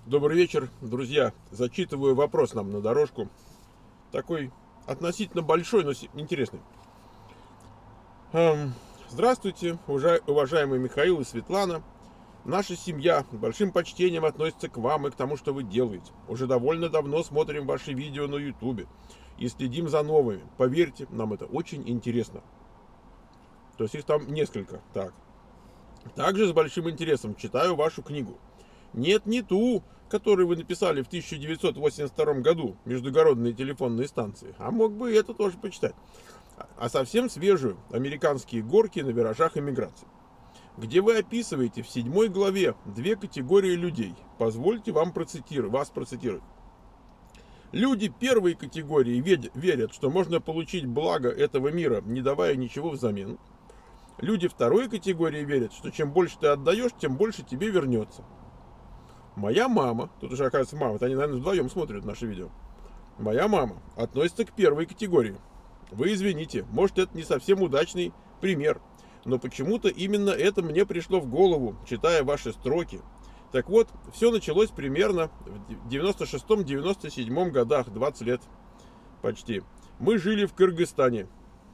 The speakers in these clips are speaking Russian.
Добрый вечер, друзья. Зачитываю вопрос нам на дорожку. Такой относительно большой, но интересный. Здравствуйте, уважаемый Михаил и Светлана. Наша семья с большим почтением относится к вам и к тому, что вы делаете. Уже довольно давно смотрим ваши видео на YouTube и следим за новыми. Поверьте, нам это очень интересно. То есть их там несколько. Также с большим интересом читаю вашу книгу. Нет, не ту, которую вы написали в 1982 году, «Междугородные телефонные станции», а мог бы и это тоже почитать, а совсем свежую, «Американские горки на виражах эмиграции», где вы описываете в 7 главе две категории людей. Позвольте вас процитировать. Люди первой категории верят, что можно получить благо этого мира, не давая ничего взамен. Люди второй категории верят, что чем больше ты отдаешь, тем больше тебе вернется. Моя мама, тут уже оказывается мама, они, наверное, вдвоем смотрят наши видео. Моя мама относится к первой категории. Вы извините, может, это не совсем удачный пример, но почему-то именно это мне пришло в голову, читая ваши строки. Так вот, все началось примерно в 96-97 годах, 20 лет почти. Мы жили в Кыргызстане.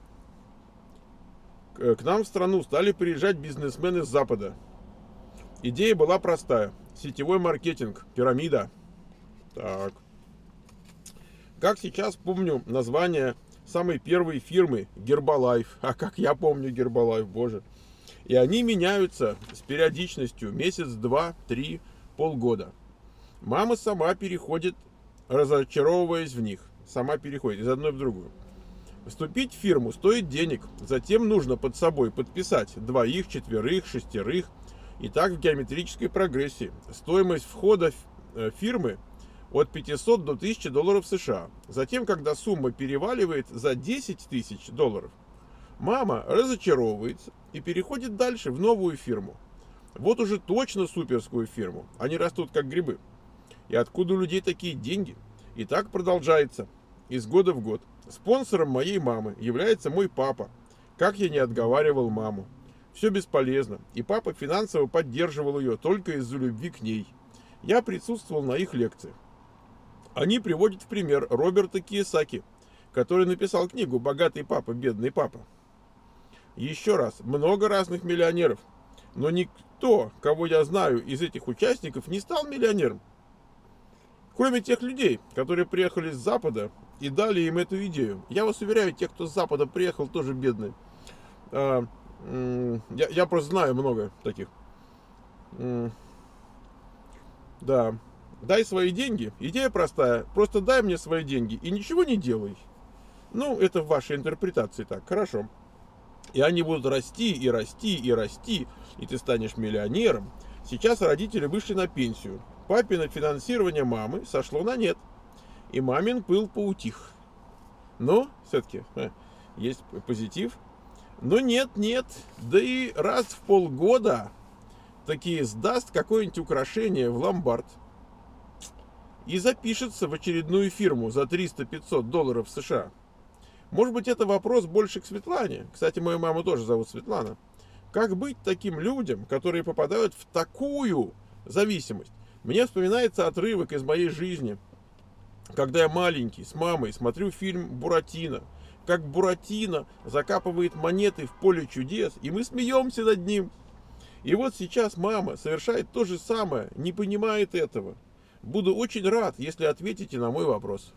К нам в страну стали приезжать бизнесмены с Запада. Идея была простая. Сетевой маркетинг, пирамида. Так. Как сейчас помню название самой первой фирмы Гербалайф. А как я помню Гербалайф, боже. И они меняются с периодичностью месяц, 2, 3, полгода. Мама сама переходит, разочаровываясь в них. Сама переходит из одной в другую. Вступить в фирму стоит денег. Затем нужно под собой подписать 2, 4, 6. И так в геометрической прогрессии. Стоимость входа фирмы от 500 до 1000 долларов США. Затем, когда сумма переваливает за 10 тысяч долларов, мама разочаровывается и переходит дальше в новую фирму. Вот уже точно суперскую фирму. Они растут как грибы. И откуда у людей такие деньги? И так продолжается. Из года в год. Спонсором моей мамы является мой папа. Как я не отговаривал маму. Все бесполезно, и папа финансово поддерживал ее только из-за любви к ней. Я присутствовал на их лекциях. Они приводят в пример Роберта Кийосаки, который написал книгу «Богатый папа, бедный папа». Еще раз, много разных миллионеров, но никто, кого я знаю из этих участников, не стал миллионером. Кроме тех людей, которые приехали с Запада и дали им эту идею. Я вас уверяю, те, кто с Запада приехал, тоже бедные. Я просто знаю много таких. Да. Дай свои деньги. Идея простая. Просто дай мне свои деньги и ничего не делай. Ну, это в вашей интерпретации так. Хорошо. И они будут расти, и расти, и расти. И ты станешь миллионером. Сейчас родители вышли на пенсию. Папино финансирование мамы сошло на нет. И мамин пыл поутих. Но, все-таки, есть позитив. Но нет, да и раз в полгода таки сдаст какое-нибудь украшение в ломбард и запишется в очередную фирму за 300-500 долларов США. Может быть, это вопрос больше к Светлане. Кстати, мою маму тоже зовут Светлана. Как быть таким людям, которые попадают в такую зависимость? Мне вспоминается отрывок из моей жизни, когда я маленький с мамой смотрю фильм «Буратино». Как Буратино закапывает монеты в поле чудес, и мы смеемся над ним. И вот сейчас мама совершает то же самое, не понимает этого. Буду очень рад, если ответите на мой вопрос.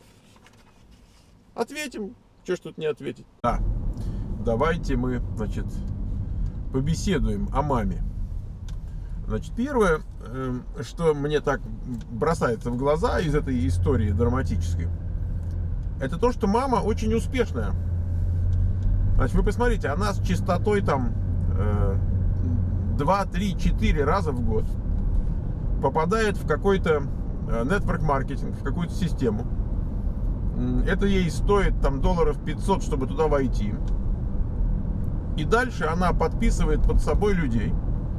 Ответим. Что ж тут не ответить? Да. Давайте мы, побеседуем о маме. Первое, что мне так бросается в глаза из этой истории драматической, это то, что мама очень успешная. Вы посмотрите, она с частотой 2, 3, 4 раза в год попадает в какой-то network маркетинг, в какую-то систему. Это ей стоит долларов 500, чтобы туда войти. И дальше она подписывает под собой людей.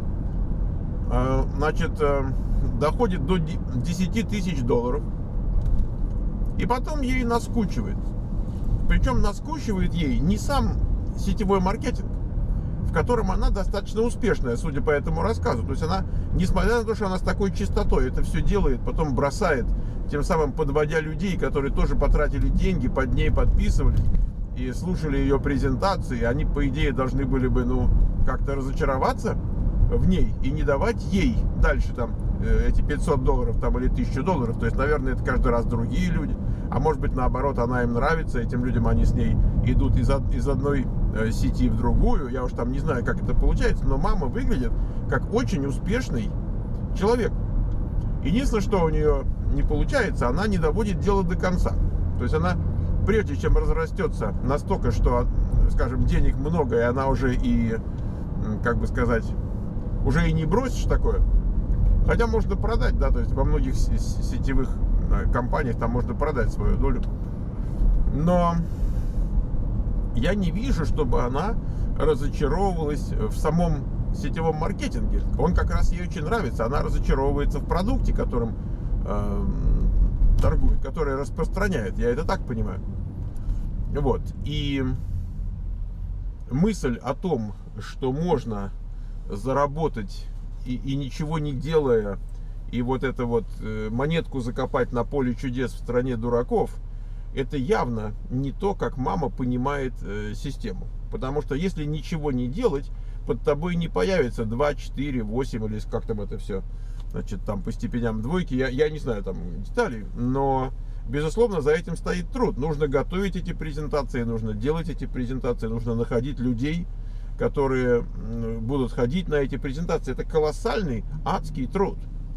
Доходит до 10 тысяч долларов. И потом ей наскучивает. Причем наскучивает ей не сам сетевой маркетинг, в в котором она достаточно успешная, судя по этому рассказу. То есть она, несмотря на то, что она с такой чистотой это все делает, потом бросает, тем самым подводя людей, которые тоже потратили деньги, под ней подписывались и слушали ее презентации, они, по идее, должны были бы, ну, как-то разочароваться в ней и не давать ей дальше там эти $500 там, или $1000. То есть, наверное, это каждый раз другие люди. А может быть, наоборот, она им нравится, этим людям, они с ней идут из одной сети в другую. Я уж там не знаю, как это получается, но мама выглядит как очень успешный человек. Единственное, что у нее не получается, она не доводит дело до конца. То есть она, прежде чем разрастется настолько, что, скажем, денег много, и она уже и, как бы сказать, уже и не бросишь такое. Хотя можно продать, да, то есть во многих сетевых компаниях там можно продать свою долю. Но я не вижу, чтобы она разочаровывалась в самом сетевом маркетинге. Он как раз ей очень нравится. Она разочаровывается в продукте, которым торгует, который распространяет. Я это так понимаю. Вот. И мысль о том, что можно заработать и ничего не делая, и вот эту вот монетку закопать на поле чудес в стране дураков, это явно не то, как мама понимает систему. Потому что если ничего не делать, под тобой не появится 2, 4, 8 или как там это все, значит, там по степеням двойки. Я не знаю там деталей, но безусловно за этим стоит труд. Нужно готовить эти презентации, нужно делать эти презентации, нужно находить людей, которые будут ходить на эти презентации. Это колоссальный адский труд.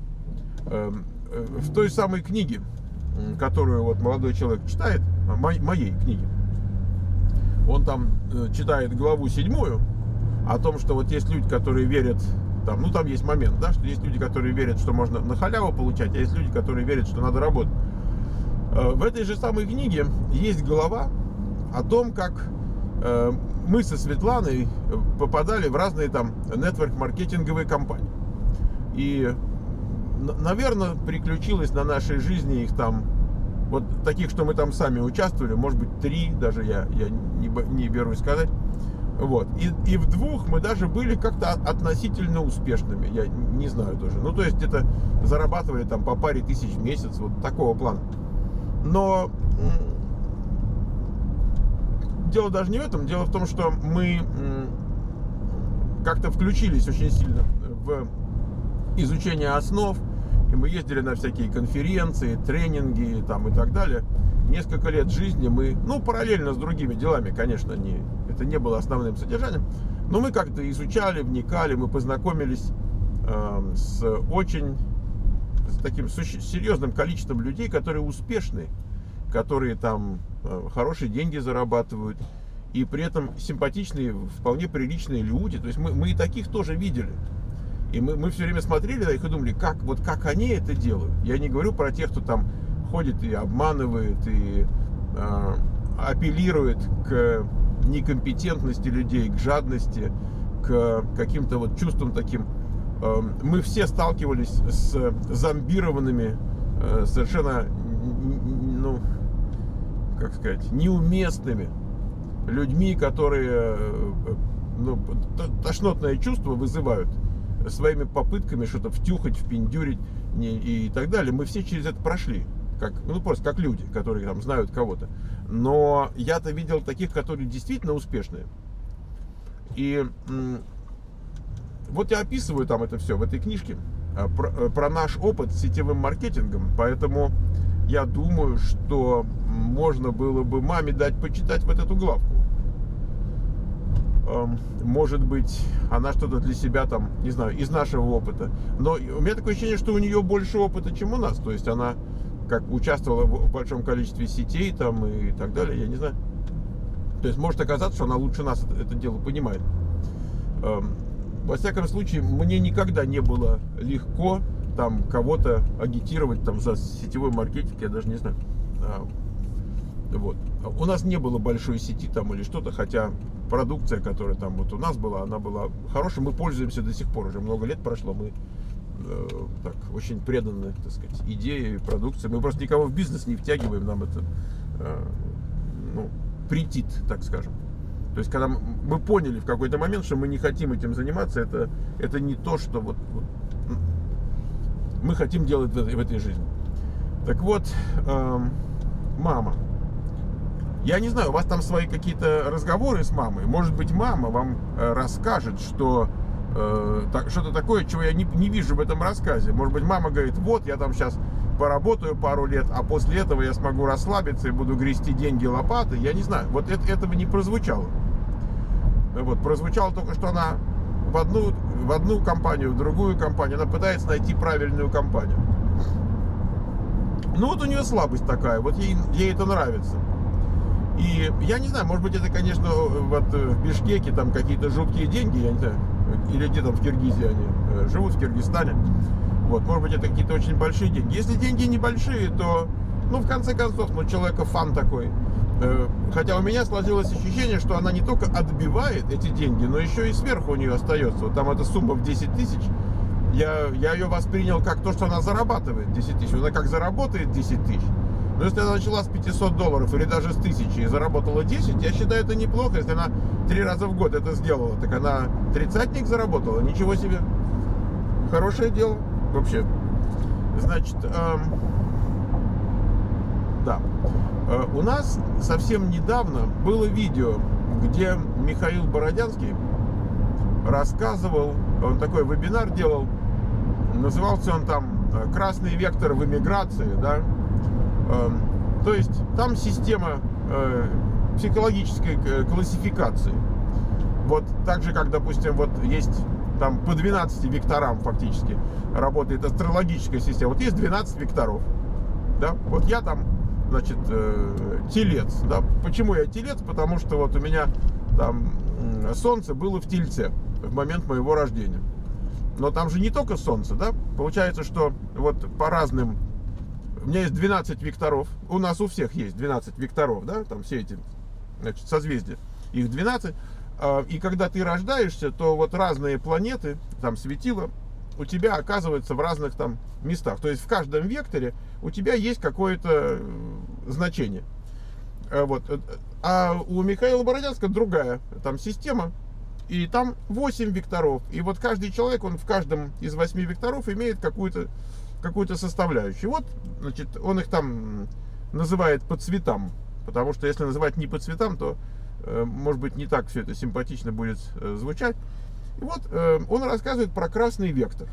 В той самой книге, которую вот молодой человек читает, моей книге, он там читает главу 7 о том, что вот есть люди, которые верят, там, ну там есть момент, да, что есть люди, которые верят, что можно на халяву получать, а есть люди, которые верят, что надо работать. В этой же самой книге есть глава о том, как мы со Светланой попадали в разные там нетворк-маркетинговые компании. И, наверное, приключилось на нашей жизни их там, вот таких, что мы там сами участвовали, может быть 3, даже я не берусь сказать. Вот. И в 2 мы даже были как-то относительно успешными. Я не знаю тоже. Ну, то есть где-то зарабатывали там по паре тысяч в месяц, вот такого плана. Но дело даже не в этом. Дело в том, что мы как-то включились очень сильно в изучение основ. И мы ездили на всякие конференции, тренинги там, и так далее. Несколько лет жизни мы, ну, параллельно с другими делами, конечно, это не было основным содержанием, но мы как-то изучали, вникали, мы познакомились с таким серьезным количеством людей, которые успешны, которые там хорошие деньги зарабатывают, и при этом симпатичные, вполне приличные люди. То есть мы и таких тоже видели. И мы все время смотрели на них и думали, как они это делают. Я не говорю про тех, кто там ходит и обманывает, и апеллирует к некомпетентности людей, к жадности, к каким-то вот чувствам таким. Мы все сталкивались с зомбированными, совершенно, ну, как сказать, неуместными людьми, которые, ну, тошнотное чувство вызывают своими попытками что-то втюхать, впендюрить и так далее. Мы все через это прошли, ну, просто как люди, которые там знают кого-то. Но я-то видел таких, которые действительно успешные. И вот я описываю там это все в этой книжке про наш опыт с сетевым маркетингом. Поэтому я думаю, что можно было бы маме дать почитать вот эту главку. Может быть, она что-то для себя там, не знаю, из нашего опыта. Но у меня такое ощущение, что у нее больше опыта, чем у нас. То есть она как участвовала в большом количестве сетей там и так далее, я не знаю. То есть может оказаться, что она лучше нас это дело понимает. Во всяком случае, мне никогда не было легко там кого-то агитировать там за сетевой маркетинг, я даже не знаю. Вот. У нас не было большой сети там или что-то, хотя продукция, которая там вот у нас была, она была хорошей, мы пользуемся до сих пор, уже много лет прошло, мы так очень преданы, так сказать, идее, продукции. Мы просто никого в бизнес не втягиваем, нам это ну, претит, так скажем. То есть, когда мы поняли в какой-то момент, что мы не хотим этим заниматься, это не то, что вот мы хотим делать в этой жизни. Так вот, мама. Я не знаю, у вас там свои какие-то разговоры с мамой. Может быть, мама вам расскажет, что что-то такое, чего я не вижу в этом рассказе. Может быть, мама говорит, вот, я там сейчас поработаю пару лет, а после этого я смогу расслабиться и буду грести деньги лопатой. Я не знаю, вот этого не прозвучало. Вот, прозвучало только, что она в одну компанию, в другую компанию, она пытается найти правильную компанию. Ну вот у нее слабость такая, вот ей это нравится. И я не знаю, может быть, это, конечно, вот в Бишкеке там какие-то жуткие деньги, я не знаю, или где там в Киргизии они живут, в Киргизстане. Вот, может быть, это какие-то очень большие деньги. Если деньги небольшие, то, ну, в конце концов, ну, человека фан такой. Хотя у меня сложилось ощущение, что она не только отбивает эти деньги, но еще и сверху у нее остается. Вот там эта сумма в 10 тысяч. Я ее воспринял как то, что она зарабатывает 10 тысяч. Она как заработает 10 тысяч. Но если она начала с $500 или даже с 1000 и заработала 10, я считаю, это неплохо. Если она 3 раза в год это сделала, так она 30-ник заработала. Ничего себе. Хорошее дело вообще. Значит, да. У нас совсем недавно было видео, где Михаил Бородянский рассказывал, он такой вебинар делал, назывался он там «Красный вектор в эмиграции», да. То есть там система психологической классификации. Вот так же, как, допустим, вот есть там по 12 векторам фактически работает астрологическая система. Вот есть 12 векторов. Да? Вот я там, значит, телец. Да? Почему я телец? Потому что вот у меня там солнце было в тельце в момент моего рождения. Но там же не только солнце, да? Получается, что вот по разным... У меня есть 12 векторов. У нас у всех есть 12 векторов, да? Там все эти, значит, созвездия. Их 12. И когда ты рождаешься, то вот разные планеты, там светила, у тебя оказываются в разных там местах. То есть в каждом векторе у тебя есть какое-то значение. Вот. А у Михаила Бородянского другая там система. И там 8 векторов. И вот каждый человек, он в каждом из 8 векторов имеет какую-то составляющую. Вот, значит, он их там называет по цветам. Потому что если называть не по цветам, то, может быть, не так все это симпатично будет звучать. И вот он рассказывает про красный вектор.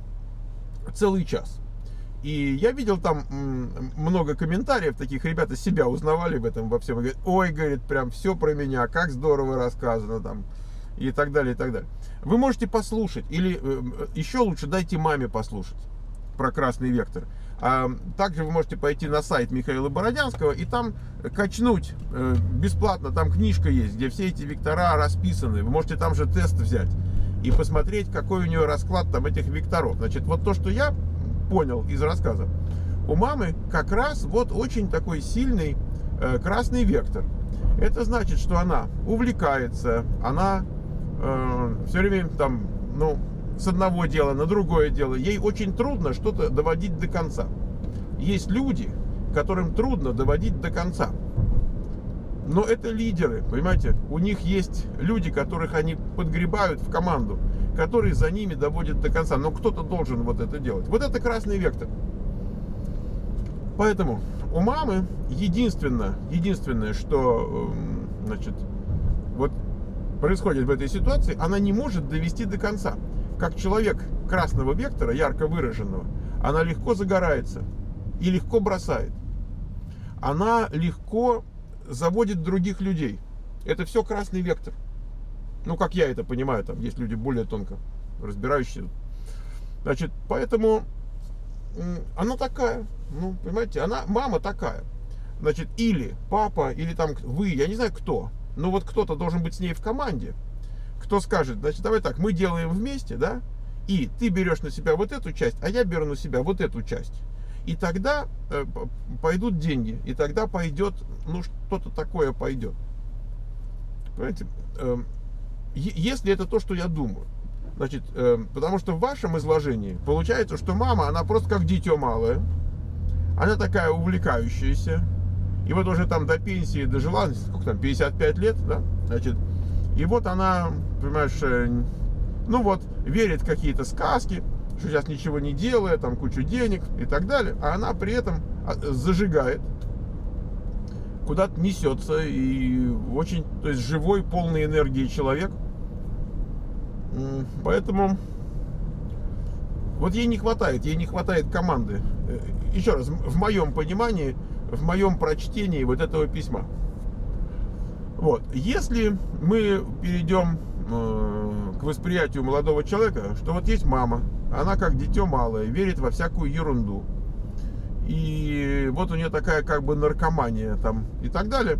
Целый час. И я видел там много комментариев таких, ребята себя узнавали в этом во всем. Говорят, ой, говорит, прям все про меня, как здорово рассказано там. И так далее, и так далее. Вы можете послушать, или еще лучше дайте маме послушать про красный вектор. А также вы можете пойти на сайт Михаила Бородянского и там качнуть бесплатно, там книжка есть, где все эти вектора расписаны. Вы можете там же тест взять и посмотреть, какой у нее расклад там этих векторов. Значит, вот то, что я понял из рассказа, у мамы как раз вот очень такой сильный красный вектор. Это значит, что она увлекается, она все время там, ну, с одного дела на другое дело. Ей очень трудно что-то доводить до конца. Есть люди, которым трудно доводить до конца. Но это лидеры, понимаете? У них есть люди, которых они подгребают в команду, которые за ними доводят до конца. Но кто-то должен вот это делать. Вот это красный вектор. Поэтому у мамы единственное, что, значит, вот происходит в этой ситуации, она не может довести до конца. Как человек красного вектора, ярко выраженного, она легко загорается и легко бросает. Она легко заводит других людей. Это все красный вектор. Ну, как я это понимаю, там есть люди более тонко разбирающие. Значит, поэтому она такая, ну, понимаете, мама такая. Значит, или папа, или там вы, я не знаю кто, но вот кто-то должен быть с ней в команде, кто скажет, значит, давай так, мы делаем вместе, да, и ты берешь на себя вот эту часть, а я беру на себя вот эту часть. И тогда пойдут деньги, и тогда пойдет, ну, что-то такое пойдет. Понимаете, если это то, что я думаю. Значит, потому что в вашем изложении получается, что мама, она просто как дитё малое, она такая увлекающаяся, и вот уже там до пенсии дожила, сколько там, 55 лет, да, значит, И вот она, понимаешь, ну вот, верит в какие-то сказки, что сейчас ничего не делает, там кучу денег и так далее, а она при этом зажигает, куда-то несется, и очень, то есть живой, полный энергии человек. Поэтому вот ей не хватает команды. Еще раз, в моем понимании, в моем прочтении вот этого письма. Вот, если мы перейдем к восприятию молодого человека, что вот есть мама, она как дитё малое, верит во всякую ерунду. И вот у нее такая как бы наркомания там и так далее.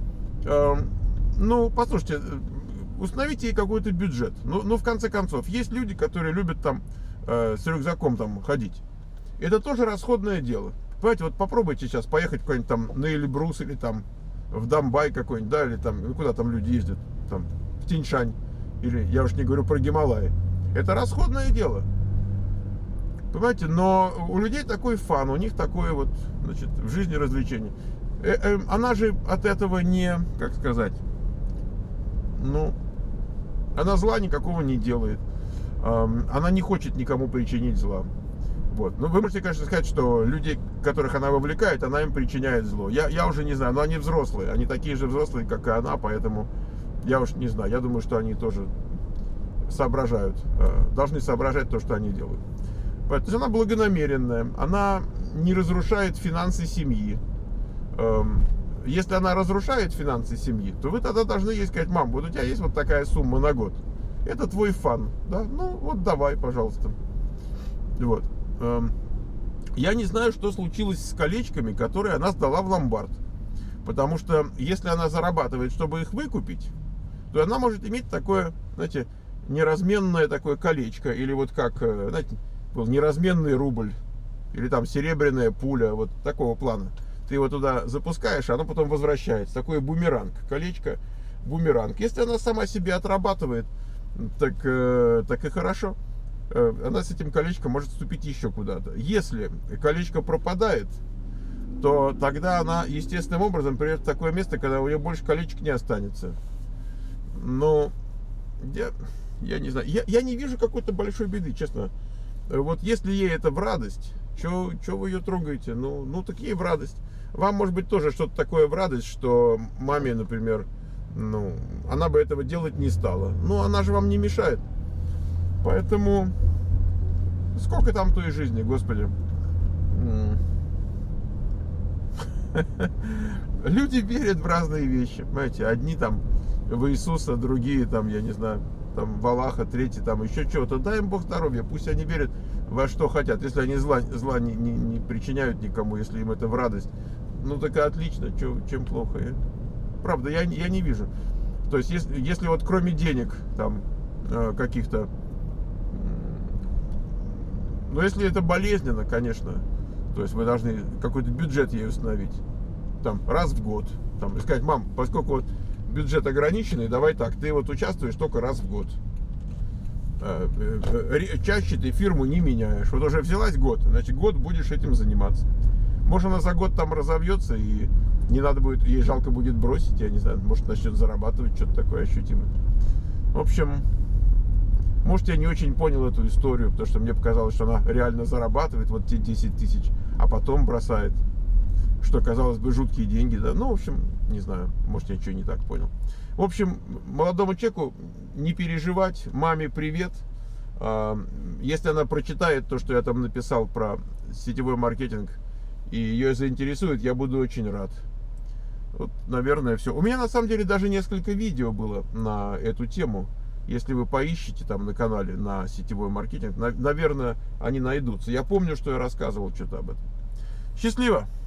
Ну, послушайте, установите ей какой-то бюджет. Ну, в конце концов, есть люди, которые любят там с рюкзаком там ходить. Это тоже расходное дело. Понимаете, вот попробуйте сейчас поехать куда-нибудь там на Эльбрус или там в Домбай какой-нибудь, да, или там, ну, куда там люди ездят, там, в Тиньшань, или я уж не говорю про Гималаи. Это расходное дело. Понимаете, но у людей такой фан, у них такое вот, значит, в жизни развлечение. Она же от этого не, как сказать, ну, она зла никакого не делает. Она не хочет никому причинить зла. Вот. Ну, вы можете, конечно, сказать, что людей, которых она вовлекает, она им причиняет зло. Я уже не знаю, но они взрослые. Они такие же взрослые, как и она, поэтому я уж не знаю. Я думаю, что они тоже соображают, должны соображать то, что они делают. То есть она благонамеренная, она не разрушает финансы семьи. Если она разрушает финансы семьи, то вы тогда должны ей сказать: мам, вот у тебя есть вот такая сумма на год, это твой фан, да? Ну вот давай, пожалуйста. Вот. Я не знаю, что случилось с колечками, которые она сдала в ломбард. Потому что если она зарабатывает, чтобы их выкупить, то она может иметь такое, знаете, неразменное такое колечко, или вот как, знаете, неразменный рубль, или там серебряная пуля, вот такого плана. Ты его туда запускаешь, а оно потом возвращается. Такой бумеранг, колечко, бумеранг. Если она сама себе отрабатывает, так и хорошо. Она с этим колечком может вступить еще куда-то. Если колечко пропадает, то тогда она естественным образом придет в такое место, когда у нее больше колечек не останется. Но я не знаю. Я не вижу какой-то большой беды, честно. Вот если ей это в радость, что вы ее трогаете? Ну, так ей в радость. Вам, может быть, тоже что-то такое в радость, что маме, например, ну, она бы этого делать не стала. Но она же вам не мешает. Поэтому сколько там той жизни, Господи. Люди верят в разные вещи, понимаете. Одни там в Иисуса, другие там, я не знаю, там в Аллаха, третьи там еще чего-то. Дай им Бог здоровья, пусть они верят во что хотят. Если они зла не причиняют никому, если им это в радость, ну так и отлично, чем плохо. Правда, я не вижу. То есть, если вот кроме денег там каких-то, но если это болезненно, конечно, то есть вы должны какой-то бюджет ей установить, там, раз в год, там, и сказать: мам, поскольку вот бюджет ограниченный, давай так, ты вот участвуешь только раз в год. Чаще ты фирму не меняешь. Вот уже взялась год, значит, год будешь этим заниматься. Может, она за год там разовьется, и не надо будет, ей жалко будет бросить, я не знаю, может, начнет зарабатывать что-то такое ощутимое. В общем, может, я не очень понял эту историю, потому что мне показалось, что она реально зарабатывает вот те 10 тысяч, а потом бросает, что, казалось бы, жуткие деньги, да. Ну, в общем, не знаю, может, я что не так понял. В общем, молодому человеку не переживать, маме привет. Если она прочитает то, что я там написал про сетевой маркетинг, и ее заинтересует, я буду очень рад. Вот, наверное, все. У меня, на самом деле, даже несколько видео было на эту тему. Если вы поищите там на канале на сетевой маркетинг, наверное, они найдутся. Я помню, что я рассказывал что-то об этом. Счастливо!